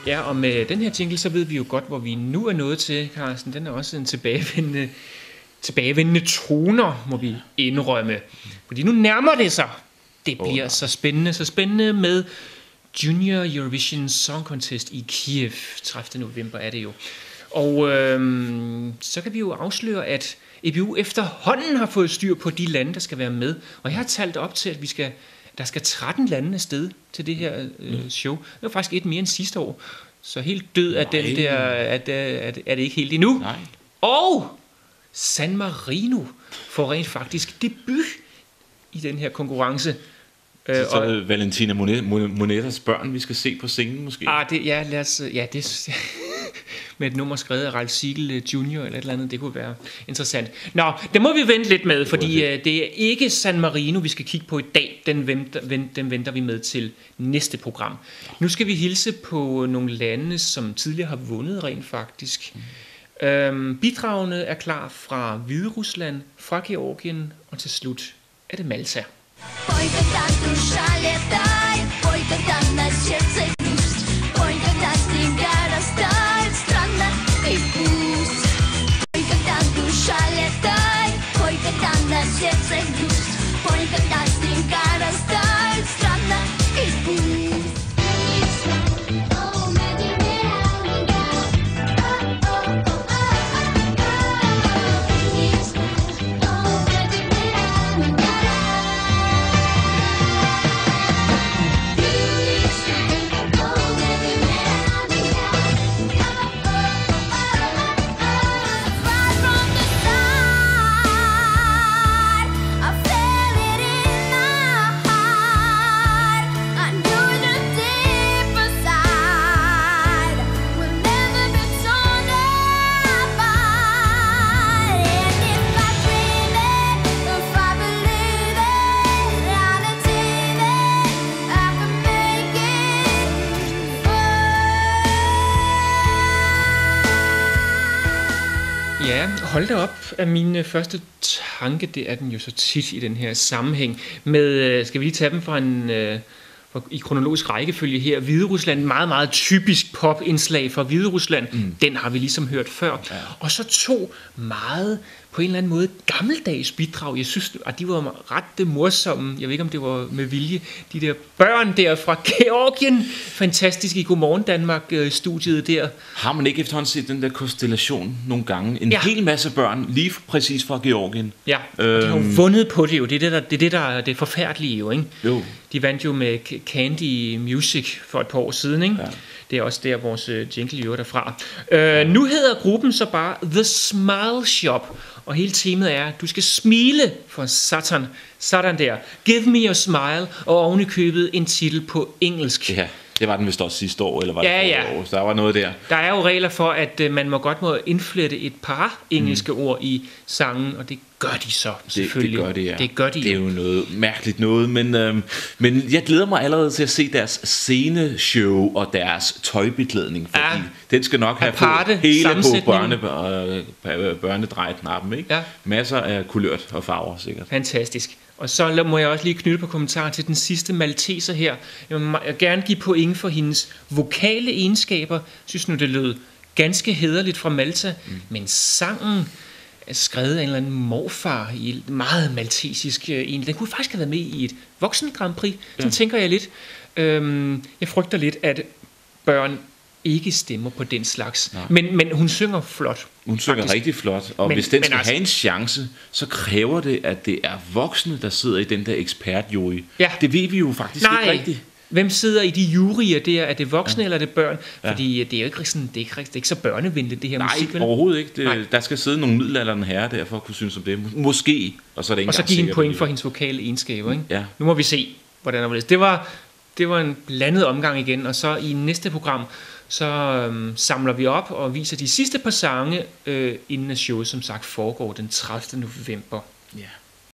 Ja, og med den her jingle, så ved vi jo godt, hvor vi nu er nået til, Carsten. Den er også en tilbagevendende toner, må vi indrømme. Fordi nu nærmer det sig. Det bliver så spændende med Junior Eurovision Song Contest i Kiev. 30. november er det jo. Og så kan vi jo afsløre, at EBU efterhånden har fået styr på de lande, der skal være med. Og jeg har talt op til, at der skal 13 lande afsted til det her show. Det var faktisk et mere end sidste år. Så helt død af den der, er det ikke helt endnu. Nej. Og San Marino får rent faktisk debut i den her konkurrence. Så er det Valentina Monetas børn, vi skal se på scenen måske. Det med et nummer skrevet af Ralf Siegel Junior eller et eller andet, det kunne være interessant. Nå, det må vi vente lidt med, fordi det er ikke San Marino, vi skal kigge på i dag. Den venter vi med til næste program. Nu skal vi hilse på nogle lande, som tidligere har vundet rent faktisk. Bidragene er klar fra Hviderusland, fra Georgien og til slut er det Malta. Ой, когда душа летает, ой, когда на сердце грусть, ой, когда снега растают, странно и пусть. Ой, когда душа летает, ой, когда на сердце грусть, ой, когда снега растают, странно и пусть. Hold da op, af min første tanke, det er den jo så tit i den her sammenhæng. Med, skal vi lige tage dem fra i kronologisk rækkefølge her. Hviderusland, meget, meget typisk pop-indslag fra Hviderusland. Den har vi ligesom hørt før. Ja. Og så to meget, på en eller anden måde, gammeldags bidrag. Jeg synes, at de var ret morsomme. Jeg ved ikke, om det var med vilje. De der børn der fra Georgien. Fantastisk i Godmorgen Danmark-studiet der. Har man ikke efterhånden set den der konstellation nogle gange? En hel masse børn, lige præcis fra Georgien. Ja, og de har jo vundet på det jo. Det er det, der er det forfærdelige jo, ikke? Jo. De vandt jo med Candy Music for et par år siden, ikke? Ja. Det er også der, vores jingle jo derfra. Nu hedder gruppen så bare The Smile Shop, og hele temaet er, at du skal smile for satan. Sådan der. Give me your smile, og oven i købet en titel på engelsk. Ja, det var den vist også sidste år, eller var det år? Så der var noget der. Der er jo regler for, at man må indflette et par engelske ord i sangen, og det gør de så selvfølgelig. Det gør det, ja. Det gør de. Det er jo noget mærkeligt noget, men jeg glæder mig allerede til at se deres sceneshow og deres tøjbeklædning, fordi den skal nok have fået hele på børnedrejknappen, ikke? Ja. Masser af kulørt og farver, sikkert. Fantastisk. Og så må jeg også lige knytte på kommentarer til den sidste malteser her. Jeg vil gerne give point for hendes vokale egenskaber. Jeg synes nu, det lød ganske hæderligt fra Malta, men sangen er skrevet af en eller anden morfar i meget maltesisk en. Den kunne faktisk have været med i et voksen Grand Prix. Så tænker jeg lidt. Jeg frygter lidt, at børn ikke stemmer på den slags. Men hun synger flot. Hun synger rigtig flot, og hvis den skal have en chance, så kræver det, at det er voksne, der sidder i den der ekspertjury. Ja. Det ved vi jo faktisk ikke rigtigt. Hvem sidder i de juryer der? Er det voksne eller er det børn? Fordi det er jo ikke sådan, det er ikke så børnevenligt, det her musik. Nej, overhovedet ikke. Der skal sidde nogle middelaldrende herrer der for at kunne synes om det. Måske. Og så er det ikke og så give hende point for hendes vokale egenskaber. Ikke? Ja. Nu må vi se, hvordan det var. Det var en blandet omgang igen, og så i næste program, så samler vi op og viser de sidste par sange, inden showet som sagt foregår den 30. november. Ja.